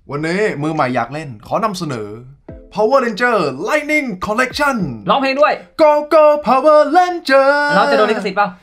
วันนี้มือใหม่อยากเล่นขอนำเสนอ Power Ranger Lightning Collection ร้องเพลงด้วย Go Go Power Ranger เราจะโดนลิขสิทธิ์เปล่า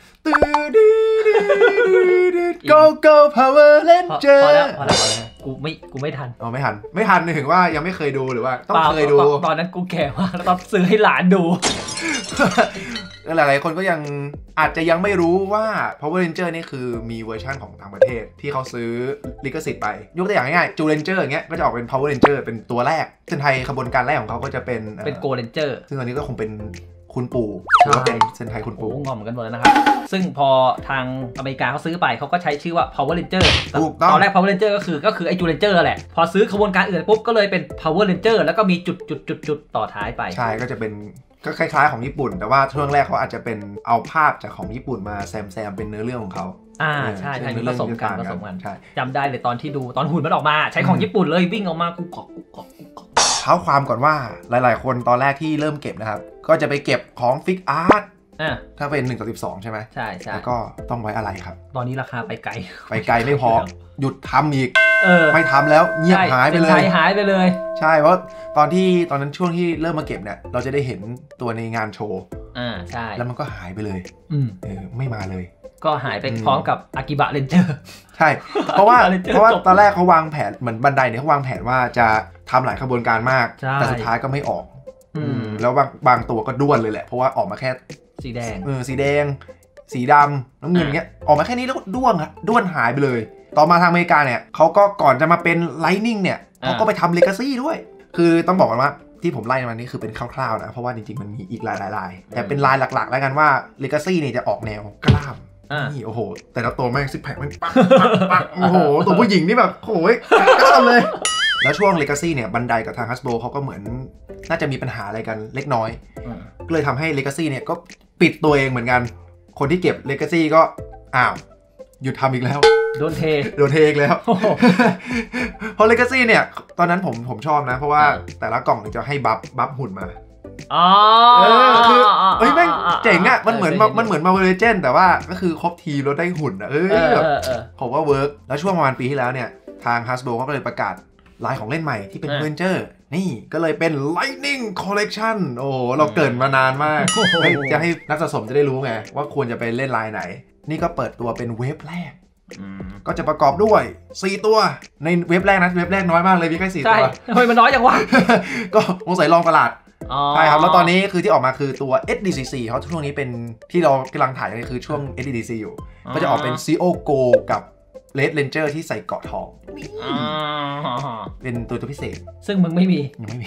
Go Go Power Ranger พอแล้วกูไม่ทันไม่ทันถึงว่ายังไม่เคยดูหรือว่าต้องเคยดูตอนนั้นกูแก่มากแล้วต้องซื้อให้หลานดูหลายๆคนก็ยังอาจจะยังไม่รู้ว่า Power Ranger นี่คือมีเวอร์ชันของต่างประเทศที่เขาซื้อลิขสิทธิ์ไปยกตัวอย่างง่ายๆ Joe Ranger อย่างเงี้ยก็จะออกเป็น Power Ranger เป็นตัวแรกเส้นไทยขบวนการแรกของเขาก็จะเป็น Go Ranger ซึ่งตอนนี้ก็คงเป็นคุณปู่หรือว่าเป็นเส้นไทยคุณปู่งอมกันหมดแล้วนะครับซึ่งพอทางอเมริกาเขาซื้อไปเขาก็ใช้ชื่อว่า Power Ranger ตอนแรก Power Ranger ก็คือไอ้ Joe Ranger แหละพอซื้อขบวนการอื่นปุ๊บก็เลยเป็น Power Ranger แล้วก็มีจุดต่อท้ายไปใช่ก็จะเป็นก็คล้ายๆของญี่ปุ่นแต่ว่าช่วงแรกเขาอาจจะเป็นเอาภาพจากของญี่ปุ่นมาแซมเป็นเนื้อเรื่องของเขาใช่มีผสมกันจำได้เลยตอนที่ดูตอนหุ่นมันออกมาใช้ของญี่ปุ่นเลยวิ่งออกมากุกกอกเท้าความก่อนว่าหลายๆคนตอนแรกที่เริ่มเก็บนะครับก็จะไปเก็บของฟิกอาร์ตถ้าเป็น1/12ใช่ไหมใช่แล้วก็ต้องไว้อะไรครับตอนนี้ราคาไปไกลไม่พอหยุดทำอีกไม่ทำแล้วเงียบหายไปเลยใช่เพราะตอนนั้นช่วงที่เริ่มมาเก็บเนี่ยเราจะได้เห็นตัวในงานโชว์ใช่แล้วมันก็หายไปเลยไม่มาเลยก็หายไปพร้อมกับอากิบะเรนเจอร์ใช่เพราะว่าตอนแรกเขาวางแผนเหมือนบันไดเนี่ยเขาวางแผนว่าจะทำหลายขบวนการมากแต่สุดท้ายก็ไม่ออกแล้วบางตัวก็ด้วนเลยแหละเพราะว่าออกมาแค่สีแดงสีดำน้ำเงินเงี้ยออกมาแค่นี้แล้วด้วนหายไปเลยต่อมาทางอเมริกาเนี่ยเขาก็ก่อนจะมาเป็น Lightning เนี่ยเขาก็ไปทำ Legacy ด้วยคือต้องบอกกันว่าที่ผมไล่มานี้คือเป็นคร่าวๆนะเพราะว่าจริงๆมันมีอีกหลายลายแต่เป็นลายหลักๆแล้วกันว่า Legacy เนี่ยจะออกแนวกล้ามนี่โอ้โหแต่ละตัวแม่งซิกแพคแม่งปักโอ้โหตัวผู้หญิงนี่แบบโอ้ยกล้ามเลยแล้วช่วง Legacy เนี่ยบันไดกับทาง Hasbro เขาก็เหมือนน่าจะมีปัญหาอะไรกันเล็กน้อยก็เลยทำให้ Legacy เนี่ยก็ปิดตัวเองเหมือนกันคนที่เก็บ Legacy ก็หยุดทำอีกแล้วโดนเทอีกแล้วเพราะ Legacy เนี่ยตอนนั้นผมชอบนะเพราะว่าแต่ละกล่องจะให้บัฟหุ่นมาคือแม่งเจ๋งอ่ะมันเหมือนMarvel Legends แต่ว่าก็คือครบทีแล้วได้หุ่นอ่ะผมว่าเวิร์กแล้วช่วงประมาณปีที่แล้วเนี่ยทาง Hasbro ก็เลยประกาศลายของเล่นใหม่ที่เป็น Ranger นี่ก็เลยเป็น Lightning Collection โอ้เราเกิดมานานมากจะให้นักสะสมจะได้รู้ไงว่าควรจะไปเล่นลายไหนนี่ก็เปิดตัวเป็นเวฟแรกก็จะประกอบด้วย4ตัวในเว็บแรกนะเว็บแรกน้อยมากเลยมีแค่4ตัวทำไมมันน้อยจังวะก็สงสัยลองตลาดใช่ครับแล้วตอนนี้คือที่ออกมาคือตัว SDCC เขาช่วงนี้เป็นที่เรากำลังถ่ายนี่คือช่วง SDCC อยู่ก็จะออกเป็น CO Go กับ Red Ranger ที่ใส่เกราะทองเป็นตัวพิเศษซึ่งมึงไม่มียังไม่มี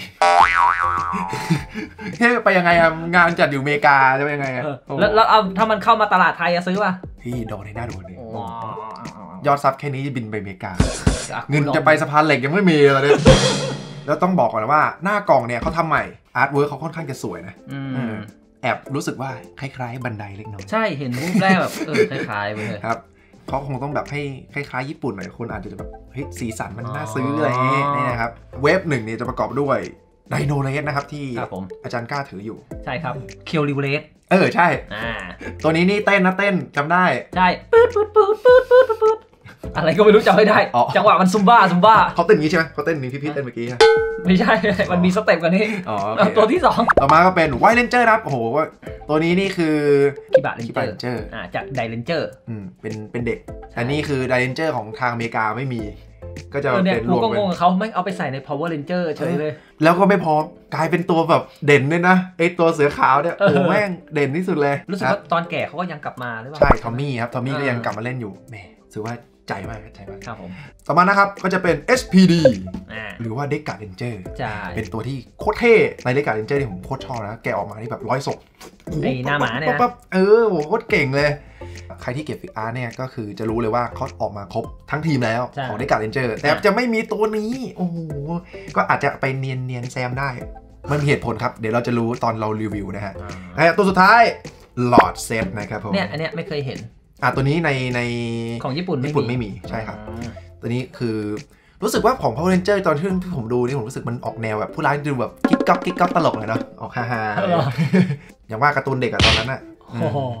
ไปยังไงครับงานจัดอยู่อเมริกาจะไปยังไงแล้วเอาถ้ามันเข้ามาตลาดไทยจะซื้อป่ะพี่โดนในหน้าโดนเลยยอดซับแค่นี้จะบินไปอเมริกาเงินจะไปสะพานเหล็กยังไม่มีเลยแล้วต้องบอกก่อนว่าหน้ากล่องเนี่ยเขาทำใหม่อาร์ตเวิร์คเขาค่อนข้างจะสวยนะแอบรู้สึกว่าคล้ายๆบันไดเล็กน้อยใช่เห็นรูปแรกแบบคล้ายๆไปเลยครับเขาคงต้องแบบให้คล้ายๆญี่ปุ่นหน่อยคนอาจจะแบบเฮ้ยสีสันมันน่าซื้ออะไรอย่างนี้นี่นะครับเว็บ1เนี่ยจะประกอบด้วยไดโนเรสนะครับที่อาจารย์กล้าถืออยู่ใช่ครับเคียวริวเรสใช่ตัวนี้นี่เต้นจำได้ใช่ปื๊ดอะไรก็ไม่รู้จำไม่ได้จังหวะมันซุมบ้าเขาเต้นอย่างนี้ใช่ไหมเขาเต้นนี้ที่พี่เต้นเมื่อกี้นะไม่ใช่มันมีสเต็ปกันนี่ตัวที่2 ต่อมาก็เป็นไวท์เรนเจอร์ครับโอ้โหตัวนี้นี่คือคิบะเรนเจอร์จากไดเรนเจอร์เป็นเด็กแต่นี่คือไดเรนเจอร์ของทางอเมริกาไม่มีก็จะเป็นรวมกันเขาไม่เอาไปใส่ใน Power Ranger เฉยเลยแล้วก็ไม่พอกลายเป็นตัวแบบเด่นด้วยนะไอตัวเสือขาวเนี่ยโอ้แม่งเด่นที่สุดเลยรู้สึกว่าตอนแก่เขาก็ยังกลับมาหรือเปล่าใช่ทอมมี่ครับทอมมี่ก็ยังกลับมาเล่นอยู่แหมถือว่าใจมากครับผมต่อมานะครับก็จะเป็น SPD หรือว่าเด็กการ์ดเรนเจอร์เป็นตัวที่โคตรเท่ในเด็กการ์ดเรนเจอร์ที่ผมโคตรชอบนะแกออกมาที่แบบ100 ศพไอ้หน้าหมาเนี่ยโหโคตรเก่งเลยใครที่เก็บฟิกอาร์เนี่ยก็คือจะรู้เลยว่าเขาออกมาครบทั้งทีมแล้วของเด็กการ์ดเรนเจอร์แต่จะไม่มีตัวนี้โอ้โหก็อาจจะไปเนียนแซมได้มันมีเหตุผลครับเดี๋ยวเราจะรู้ตอนเรารีวิวนะฮะตัวสุดท้ายหลอดเซตนะครับผมอันเนี้ยไม่เคยเห็นตัวนี้ในของญี่ปุ่นไม่มีใช่ครับตัวนี้คือรู้สึกว่าของ Power Ranger ตอนที่ผมดูนี่ผมรู้สึกมันออกแนวแบบผู้ร้ายดูแบบกิ๊กก๊อกตลกเลยเนาะออกฮาๆอย่างว่าการ์ตูนเด็กอะตอนนั้นอะ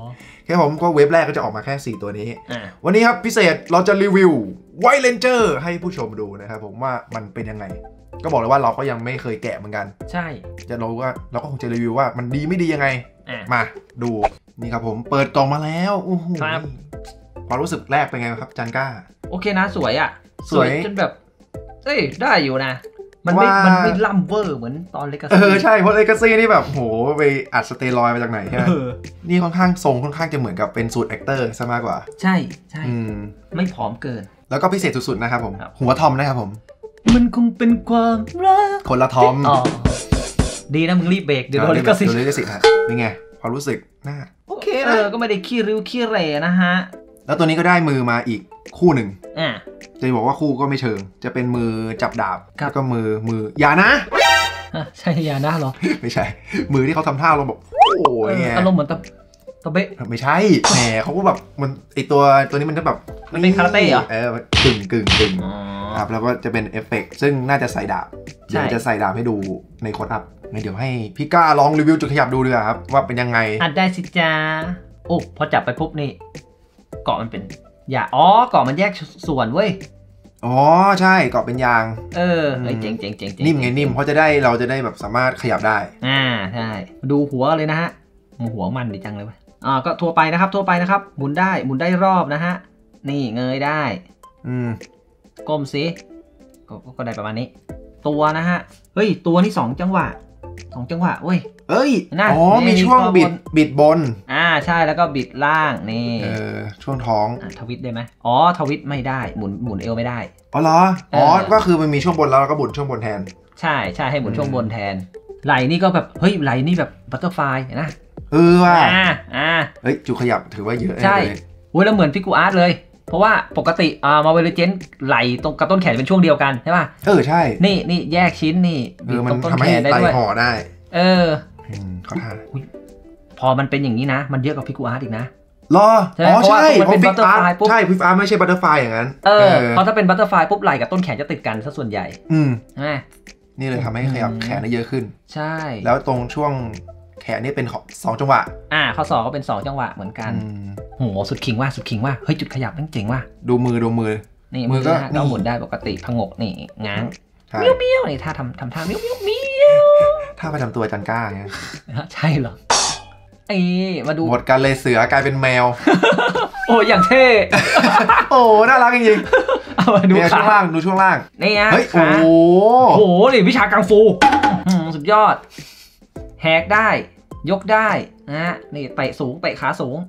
แค่ผมก็เว็บแรกก็จะออกมาแค่4ตัวนี้วันนี้ครับพิเศษเราจะรีวิว White Ranger ให้ผู้ชมดูนะครับผมว่ามันเป็นยังไงก็บอกเลยว่าเราก็ยังไม่เคยแกะเหมือนกันใช่จะรู้ว่าเราก็คงจะรีวิวว่ามันดีไม่ดียังไงมาดูนี่ครับผมเปิดกล่องมาแล้วโอ้โหความรู้สึกแรกเป็นไงครับจันก้าโอเคนะสวยอ่ะสวยจนแบบได้อยู่นะมันไม่ล่ำเวอร์เหมือนตอนเลกาซี่ใช่เพราะเลกาซี่นี่แบบโหไปอัดสเตียรอยด์มาจากไหนใช่ไหมนี่ค่อนข้างทรงค่อนข้างจะเหมือนกับเป็นสูตรแอคเตอร์ซะมากกว่าใช่ไม่ผอมเกินแล้วก็พิเศษสุดๆนะครับผมหัวทอมนะครับผมมันคงเป็นความรักคนละทอมดีนะมึงรีบเบรกเดี๋ยวโดนลิขสิทธิ์ฮะนี่ไงความรู้สึกน่าโอเคนะก็ไม่ได้ขี้ริ้วขี้เหร่นะฮะแล้วตัวนี้ก็ได้มือมาอีกคู่หนึ่งจะบอกว่าคู่ก็ไม่เชิงจะเป็นมือจับดาบแล้วก็มืออย่านะใช่อย่านะหรอไม่ใช่มือที่เขาทำท่าเราแบบโอ้ยอารมณ์เหมือนตะเบะไม่ใช่แหมเขาก็แบบมันไอตัวนี้มันจะแบบมันเป็นคาราเต้เหรอกึ่งครับแล้วก็จะเป็นเอฟเฟกต์ซึ่งน่าจะใส่ดาบเดี๋ยวจะใส่ดาบให้ดูในโค้ดอัพงั้นเดี๋ยวให้พี่ก้าลองรีวิวจุดขยับดูดีกว่าครับว่าเป็นยังไงได้สิจ้าโอ้พอจับไปปุ๊บนี่เกาะมันเป็นเกาะมันแยกส่วนเว้ยอ๋อใช่เกาะเป็นยางเจ๋งนิ่มไงนิ่มเพราะเราจะได้แบบสามารถขยับได้ใช่ดูหัวเลยนะฮะหัวมันดีจังเลยเว้ยก็ทั่วไปนะครับหมุนได้รอบนะฮะนี่เงยได้ก้มสิก็ได้ประมาณนี้ตัวนะฮะเฮ้ยตัวนี่2 จังหวะเว้ยนะมีช่วงบิดบนใช่แล้วก็บิดล่างนี่ช่วงท้องทวิตได้ไหมทวิตไม่ได้หมุนเอวไม่ได้เหรอก็คือมันมีช่วงบนแล้วก็หมุนช่วงบนแทนใช่ให้หมุนช่วงบนแทนไหล่นี่ก็แบบเฮ้ยไหล่นี่แบบบัตเตอร์ไฟล์นะว่ะจุดขยับถือว่าเยอะใช่แล้วเหมือนฟิกูอาร์ตเลยเพราะว่าปกติมาเวลเจนไหลตรงกับต้นแขนเป็นช่วงเดียวกันใช่ป่ะใช่นี่แยกชิ้นนี่มันทำให้ไต่ห่อได้เขาทาพอมันเป็นอย่างนี้นะมันเยอะกว่าฟิกูอาร์ตอีกนะใช่มันเป็นบัตเตอร์ไฟล์ปุ๊บใช่ฟิกูอาร์ตไม่ใช่บัตเตอร์ไฟล์อย่างนั้นเพราะถ้าเป็นบัตเตอร์ไฟล์ปุ๊บไหลกับต้นแขนจะติดกันซะส่วนใหญ่ใช่ไหมนี่เลยทำให้ขยับแขนได้เยอะขึ้นใช่แล้วตรงช่วงแขนนี่เป็น2 จังหวะข้อ2ก็เป็น2 จังหวะเหมือนกันโหสุดคิงว่าเฮ้ยจุดขยับนั่งเจ๋งว่ะดูมือนี่มือก็หมุนได้ปกติพงกนี่ง้างเมี้ยวนี่ท่าทำท่าเมี้ยวท่าประจำตัวจันก้าไงใช่เหรอมาดูหมดกันเลยเสือกลายเป็นแมวโอ้อย่างเท่น่ารักจริงๆมาดูช่วงล่างนี่ฮะเฮ้ยโหนี่วิชากังฟูสุดยอดแหกได้ยกได้นะนี่เตะสูงเตะขาสูง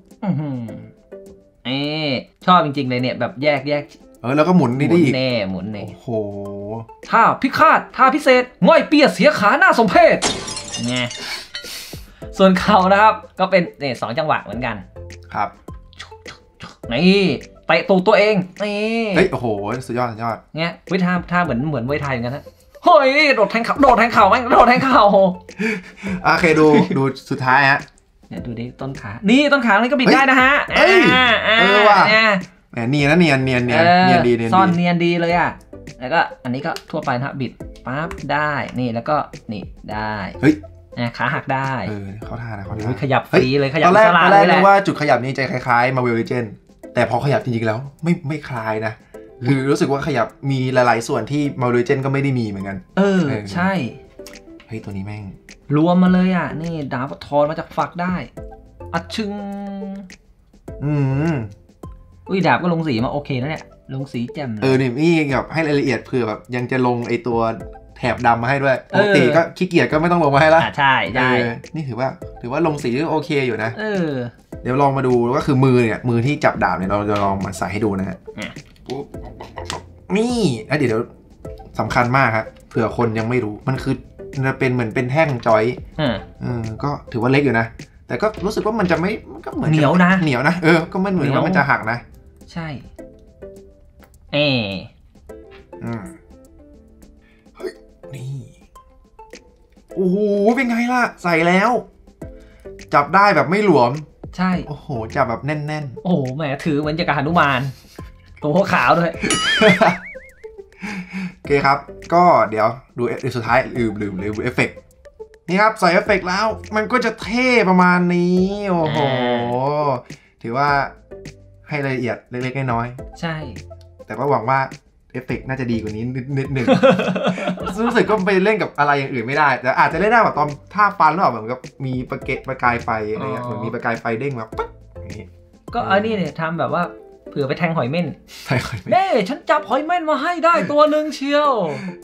ชอบจริงๆเลยเนี่ยแบบแยกแล้วก็หมุนนี่ดิหมุนโอ้โหท่าพิฆาตท่าพิเศษง่อยเปียเสียขาหน้าสมเพชไงส่วนเขานะครับก็เป็น2 จังหวะเหมือนกันครับนี่เตะตูดตัวเองนี่โอ้โหสุดยอดเงี้ยวิธีท่าเหมือนมวยไทยเหมือนกันนะเฮ้ยโดดแทงเข่าไหมโดดแทงเข่าโอเคดูสุดท้ายฮะเนี่ยดูดิต้นขานี่ก็บิดได้นะฮะว่ะเนียนดีซ่อนเนียนดีเลยแล้วก็อันนี้ก็ทั่วไปนะบิดปั๊บได้นี่แล้วก็นี่ได้ขาหักได้เขาท่าขยับฟรีเลยขยับตอนแรกนึกว่าจุดขยับนี้จะคล้ายๆมาเวลเลเจนแต่พอขยับจริงๆแล้วไม่คล้ายนะคือรู้สึกว่าขยับมีหลายๆส่วนที่มาเวลเลเจนก็ไม่ได้มีเหมือนกันใช่เฮ้ยตัวนี้แม่งรวมมาเลยนี่ดาบทอนมาจากฝักได้อัดชึงดาบก็ลงสีมาโอเคนะเนี่ยลงสีแจ่มนี่แบบให้รายละเอียดเผื่อแบบยังจะลงไอตัวแถบดำมาให้ด้วยปกติก็ขี้เกียจก็ไม่ต้องลงมาให้ละใช่นี่ถือว่าลงสีโอเคอยู่นะเดี๋ยวลองมาดูก็คือมือที่จับดาบเนี่ยเราจะลองมาใส่ให้ดูนะฮะนี่เดี๋ยวสำคัญมากครับเผื่อคนยังไม่รู้มันคือจะเป็นเหมือนเป็นแท่งจอยก็ถือว่าเล็กอยู่นะแต่ก็รู้สึกว่ามันจะไม่มันก็เหมือนเหนียวนะก็มันเหมือนว่ามันจะหักนะใช่เฮ้ยนี่โอ้โหเป็นไงล่ะใส่แล้วจับได้แบบไม่หลวมใช่โอ้โหจับแบบแน่นๆโอ้โหแหมถือเหมือนจะกระหนุมานตัวขาวด้วยโอเคครับก็เดี๋ยวดูสุดท้ายลืมเอฟเฟกต์นี่ครับใส่เอฟเฟกต์แล้วมันก็จะเท่ประมาณนี้โอ้โหถือว่าให้รายละเอียดเล็กๆน้อยๆใช่แต่ก็หวังว่าเอฟเฟกต์น่าจะดีกว่านี้นิดหนึ่ง รู้สึกก็ไปเล่นกับอะไรอย่างอื่นไม่ได้แต่อาจจะเล่นได้แบบตอนท่าฟันหรือเปล่าเหมือนกับมีประกายไฟอะไรเงี้ยเหมือนมีประกายไฟเด้งมาปั๊บอย่างนี้ก็อันนี้เนี่ยทำแบบว่าเผื่อไปแทงหอยเม่นเน่ฉันจับหอยเม่นมาให้ได้ตัวหนึ่งเชียว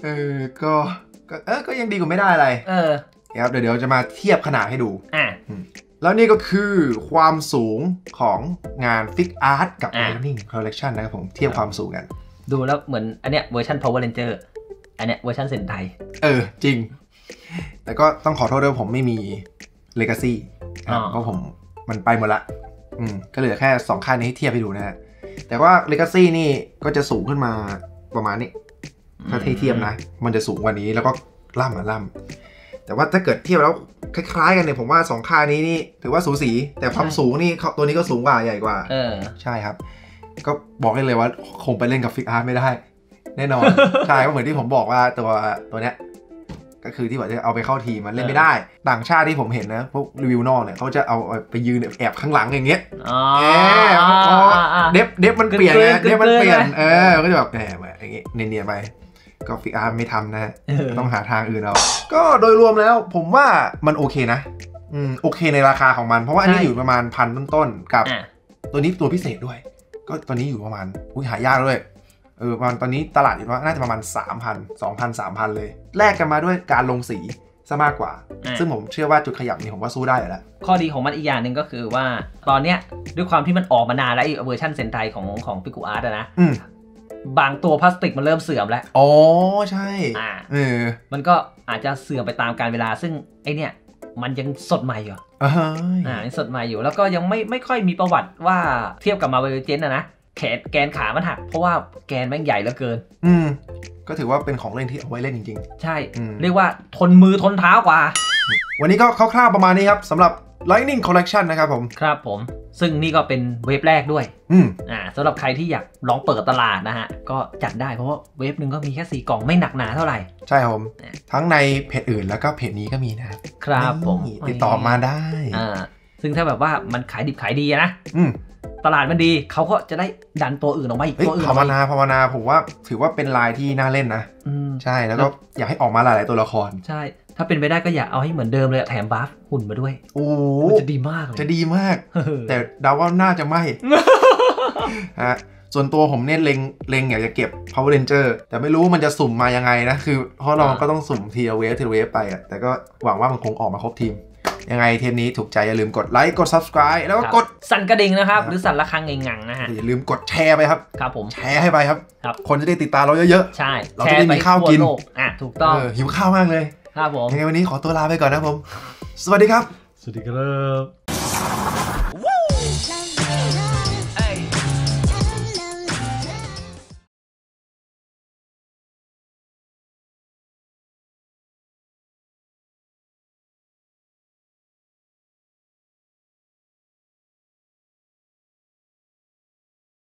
ก็ยังดีกว่าไม่ได้อะไรครับเดี๋ยวจะมาเทียบขนาดให้ดูแล้วนี่ก็คือความสูงของงาน Fix Art กับ Lightning Collection นะครับผมเทียบความสูงกันดูแล้วเหมือนอันเนี้ยเวอร์ชัน Power Ranger อันเนี้ยเวอร์ชันเซนไทจริงแต่ก็ต้องขอโทษด้วยผมไม่มี Legacy เพราะผมมันไปหมดละก็เหลือแค่2ค่ายนี้ให้เทียบให้ดูนะฮะแต่ว่า Legacy นี่ก็จะสูงขึ้นมาประมาณนี้ถ้าเทียบนะมันจะสูงกว่านี้แล้วก็ล่ำแต่ว่าถ้าเกิดเทียบแล้วคล้ายๆกันเนี่ยผมว่า2ค่ายนี้นี่ถือว่าสูสีแต่ความสูงนี่ตัวนี้ก็สูงกว่าใหญ่กว่าใช่ครับก็บอกได้เลยว่าคงไปเล่นกับ Fix Art ไม่ได้แน่นอน ใช่ก็เหมือนที่ผมบอกว่าตัวเนี้ยก็คือที่บอกจะเอาไปเข้าทีมมันเล่นไม่ได้ต่างชาติที่ผมเห็นนะพวกรีวิวนอกเนี่ยเขาจะเอาไปยืนแอบข้างหลังอย่างเงี้ยเดฟมันเปลี่ยนนะเดฟมันเปลี่ยนก็จะแบบแหมอย่างงี้เนียนๆไปก็Fix Artไม่ทำนะต้องหาทางอื่นเอาก็โดยรวมแล้วผมว่ามันโอเคนะโอเคในราคาของมันเพราะว่าอันนี้อยู่ประมาณ1,000ต้นๆกับตัวนี้ตัวพิเศษด้วยก็ตอนนี้อยู่ประมาณหายากด้วยประมาณตอนนี้ตลาดอยู่ว่าน่าจะประมาณ 3,000 2,000 3,000 เลยแลกกันมาด้วยการลงสีซะมากกว่าซึ่งผมเชื่อว่าจุดขยับนี้ผมว่าสู้ได้แล้วข้อดีของมันอีกอย่างหนึ่งก็คือว่าตอนเนี้ยด้วยความที่มันออกมานานแล้วเวอร์ชันเซนไทของFix Artนะบางตัวพลาสติกมันเริ่มเสื่อมแล้วใช่มันก็อาจจะเสื่อมไปตามกาลเวลาซึ่งไอเนี้ยมันยังสดใหม่อยู่ยังสดใหม่อยู่แล้วก็ยังไม่ค่อยมีประวัติว่าเทียบกับมาเวอร์เจนนะแกนขามันหักเพราะว่าแกนแม่งใหญ่เหลือเกินก็ถือว่าเป็นของเล่นที่เอาไว้เล่นจริงๆใช่เรียกว่าทนมือทนเท้ากว่าวันนี้ก็คร่าวๆประมาณนี้ครับสำหรับ Lightning Collection นะครับผมครับผมซึ่งนี่ก็เป็นเวฟแรกด้วยสำหรับใครที่อยากลองเปิดตลาดนะฮะก็จัดได้เพราะว่าเวฟหนึ่งก็มีแค่4 กล่องไม่หนักหนาเท่าไหร่ใช่ผมทั้งในเพจอื่นแล้วก็เพจนี้ก็มีนะครับผมติดต่อมาได้ซึ่งถ้าแบบว่ามันขายดิบขายดีนะตลาดมันดีเขาก็จะได้ดันตัวอื่นออกมาอีกตัวอื่นภาวนาผมว่าถือว่าเป็นลายที่น่าเล่นนะใช่แล้วก็อยากให้ออกมาหลายๆตัวละครใช่ถ้าเป็นไปได้ก็อยากเอาให้เหมือนเดิมเลยแถมบัฟหุ่นมาด้วยจะดีมากจะดีมากแต่เดาว่าน่าจะไม่ฮะส่วนตัวผมเนี่ยเล็งอยากจะเก็บ Power Ranger แต่ไม่รู้มันจะสุ่มมายังไงนะคือเพราะเราก็ต้องสุ่มทีละเวฟไปแต่ก็หวังว่ามันคงออกมาครบทีมยังไงเทปนี้ถูกใจอย่าลืมกดไลค์กด Subscribe แล้วก็กดสั่นกระดิ่งนะครับหรือสั่นระฆังงังๆนะฮะอย่าลืมกดแชร์ไปครับครับผมแชร์ให้ไปครับคนจะได้ติดตามเราเยอะๆใช่เราจะได้มีข้าวกินถูกต้องหิวข้าวมากเลยครับผมยังไงวันนี้ขอตัวลาไปก่อนนะผมสวัสดีครับสวัสดีครับ